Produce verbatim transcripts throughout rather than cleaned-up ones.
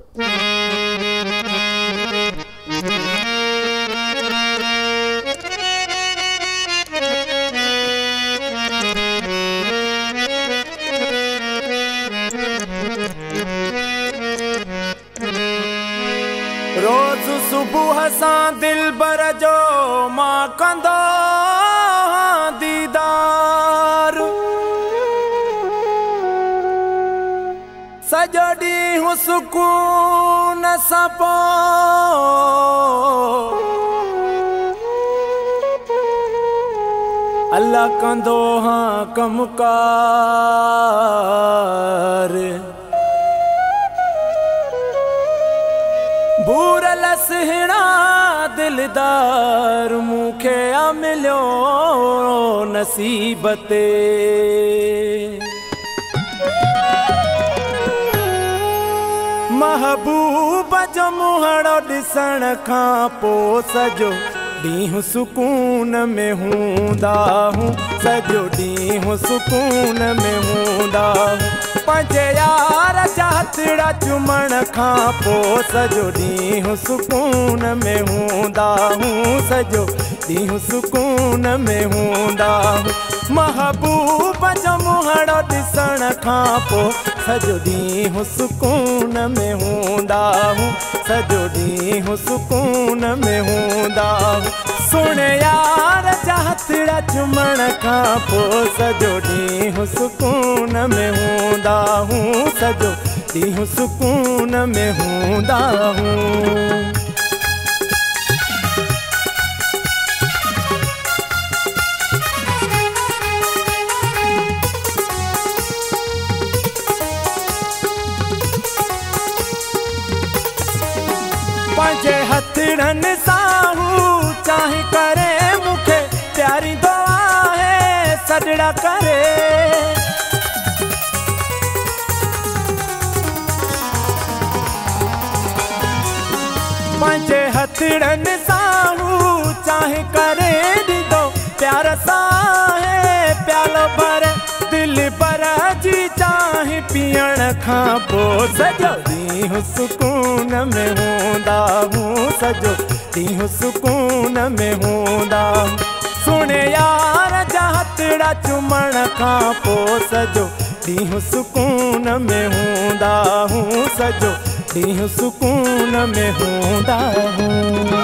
रोज सुबह सां दिलबर जो मां कंदो दीदार, सॼो ॾींहुं सुकून सां पोइ अल्लाह कंदो हाँ कमकार। बूरल सिहणा दिलदार मूंखे आ मिलियो नसीब ते। महबूब जो मुहणो ॾिसण खां पोइ सॼो ॾींहुं सुकून में हूंदा हूं, सॼो ॾींहुं सुकून में हूंदा हूं। पंहिंजे यार जा हथड़ा चुमण खां पोइ सॼो ॾींहुं सुकून में हूंदा हूं, सॼो ॾींहुं सुकून में हूंदा हूं। महबूब जो मुहणो ॾिसण खां पोइ सॼो ॾींहुं सुकून में हूंदा हूं, सॼो ॾींहुं सुकून में हूंदा हूं। सुण यार जा हथड़ा चुमण खां पोइ सॼो ॾींहुं सुकून में हूंदा हूं, सॼो ॾींहुं सुकून में हूंदा हूं। पंहिंजे हथड़नि सां हू चाहे करे मूंखे प्यारी दुआ है सजड़ा करे। पंहिंजे हथड़नि सां हू चाहे करे ॾींदो प्यार सां है प्यालो भर दिल पर जी चाहे पीअण खां पोइ सॼो ॾींहुं सुकून में हूंदा हूं, सॼो ॾींहुं सुकून में हूंदा। सुण यार जा हथड़ा चुमण खां पोइ सॼो ॾींहुं सुकून में हूंदा हूं, सॼो ॾींहुं सुकून में हूंदा हूं।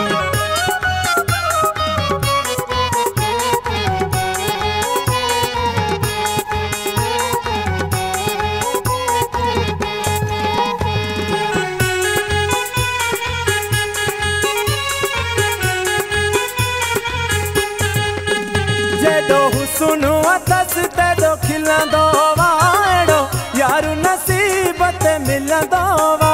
जेॾो हुस्न अथसि तेॾो खिलंदो वा, अहिड़ो यार नसीब ते मिलंदो वा।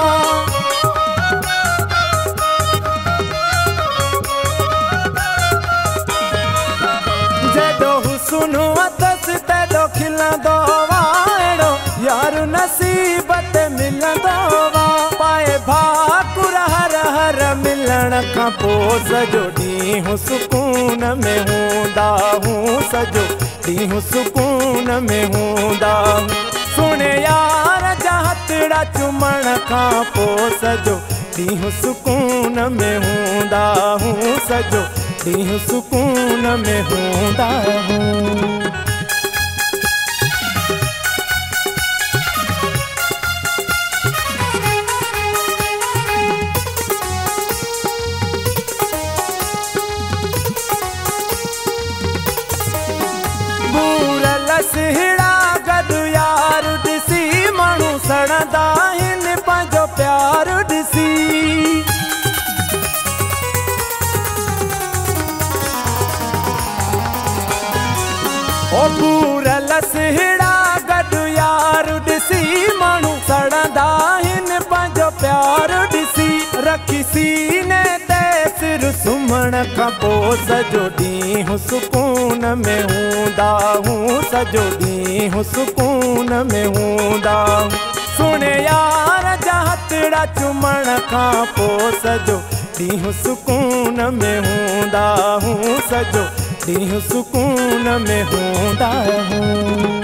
जेॾो हुस्न अथसि तेॾो खिलंदो वा, अहिड़ो यार नसीब ते मिलंदो वा। पाए भाकुर हर हर मिलण खां पोइ सॼो ॾींहुं सुकून में हूंदा हूं, सॼो ॾींहुं सुकून में हूंदा हूं। सुण यार जा हथड़ा चुमण खां पोइ सॼो ॾींहुं सुकून में हूंदा हूं, सॼो ॾींहुं सुकून में हूंदा हूं। बूरल सिहड़ा गॾु यार ॾिसी माण्हू सड़ंदा आहिनि पंहिंजो प्यार ॾिसी। ओ बूरल सिहड़ा गॾु यार ॾिसी माण्हू सड़ंदा आहिनि पंहिंजो प्यार ॾिसी। रखी सीने ते सिर सुम्हण खां पोइ सॼो ॾींहुं सुकून में हूंदा हूं, सॼो ॾींहुं सुकून में हूंदा। सुण यार जा हथड़ा चुमण खां पोइ सॼो ॾींहुं सुकून में हूंदा हूं, सॼो ॾींहुं सुकून में हूंदा हूं।